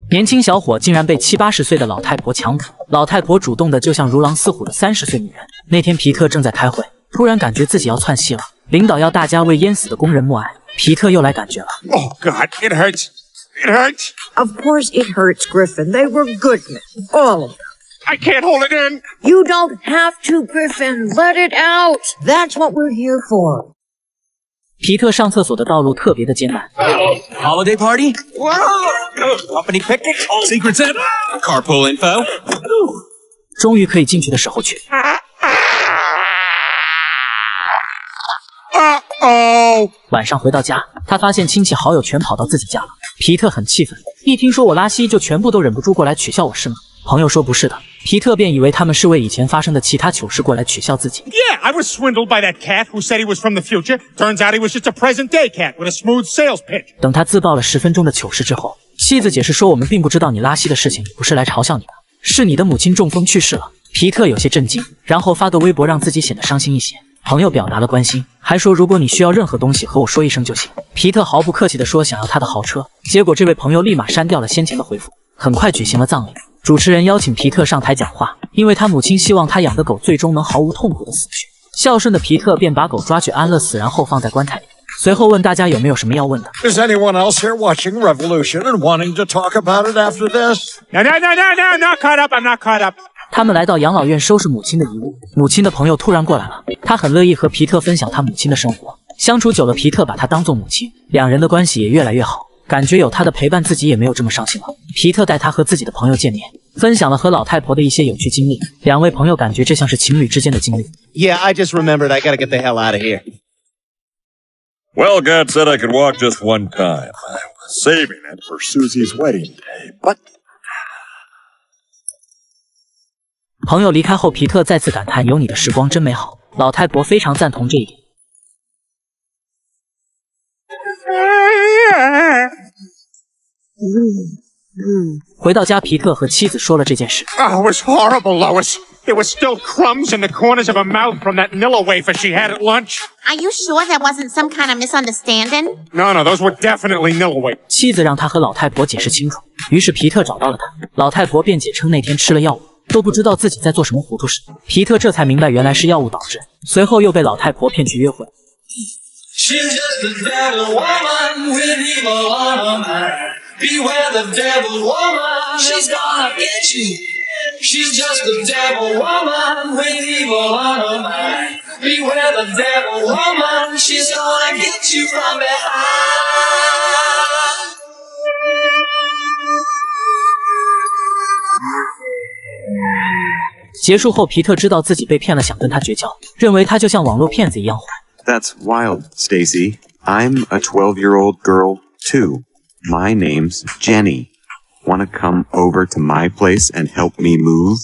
年轻小伙竟然被70、80岁的老太婆强吻，老太婆主动的就像如狼似虎的30岁女人。那天皮特正在开会，突然感觉自己要窜戏了，领导要大家为淹死的工人默哀，皮特又来感觉了。 Oh God, it hurts. It hurts. Of course it hurts, Griffin. They were good men, all of them. I can't hold it in. You don't have to, Griffin. Let it out. That's what we're here for. 皮特上厕所的道路特别的艰难。 Holiday party? Company picnic? Secret Santa? Carpool info? 终于可以进去的时候去。晚上回到家，他发现亲戚好友全跑到自己家了。皮特很气愤，一听说我拉稀，就全部都忍不住过来取笑我是吗？朋友说不是的，皮特便以为他们是为以前发生的其他糗事过来取笑自己。 Yeah, I was swindled by that cat who said he was from the future. Turns out he was just a present-day cat with a smooth sales pitch. 等他自曝了10分钟的糗事之后，妻子解释说我们并不知道你拉稀的事情，不是来嘲笑你的，是你的母亲中风去世了。皮特有些震惊，然后发个微博让自己显得伤心一些。朋友表达了关心，还说如果你需要任何东西和我说一声就行。皮特毫不客气地说想要他的豪车，结果这位朋友立马删掉了先前的回复。很快举行了葬礼，主持人邀请皮特上台讲话，因为他母亲希望他养的狗最终能毫无痛苦地死去。孝顺的皮特便把狗抓去安乐死，然后放在棺材里。随后问大家有没有什么要问的。 Is anyone else here watching Revolution and wanting to talk about it after this? No, not caught up. I'm not caught up. 他们来到养老院收拾母亲的遗物，母亲的朋友突然过来了，他很乐意和皮特分享他母亲的生活。相处久了，皮特把她当作母亲，两人的关系也越来越好，感觉有她的陪伴，自己也没有这么伤心了。皮特带他和自己的朋友见面，分享了和老太婆的一些有趣经历，两位朋友感觉这像是情侣之间的经历。 Yeah, I just remembered I gotta get the hell out of here. Well, God said I could walk just one time. I was saving it for Susie's wedding day, but... 朋友离开后，皮特再次感叹有你的时光真美好。老太婆非常赞同这一点。回到家，皮特和妻子说了这件事。 Oh, it was horrible, Lois. There were still crumbs in the corners of her mouth from that Nilla wafer she had at lunch. Are you sure that wasn't some kind of misunderstanding? No, those were definitely Nilla wafers. 妻子让他和老太婆解释清楚，于是皮特找到了她。老太婆辩解称那天吃了药物，都不知道自己在做什么糊涂事。皮特这才明白原来是药物导致，随后又被老太婆骗去约会。 She's just a devil woman with evil on her mind. Beware the devil woman, she's gonna get you. She's just a devil woman with evil on her mind. Beware the devil woman, she's gonna get you from behind. 结束后，皮特知道自己被骗了，想跟他绝交，认为他就像网络骗子一样坏。 That's wild, Stacy. I'm a 12-year-old girl, too. My name's Jenny. Want to come over to my place and help me move?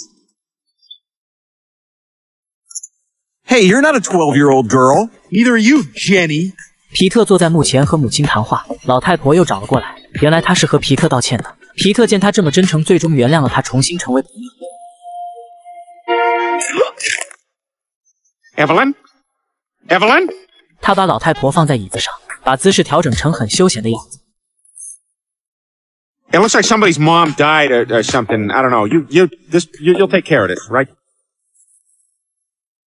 Hey, you're not a 12-year-old girl. Neither are you, Jenny. 皮特坐在幕前和母亲谈话，老太婆又找了过来，原来她是和皮特道歉的。皮特见她这么真诚，最终原谅了她，重新成为朋友。 Evelyn? 他把老太婆放在椅子上，把姿势调整成很休闲的样子。 It looks like somebody's mom died or something. I don't know. You'll take care of this, right?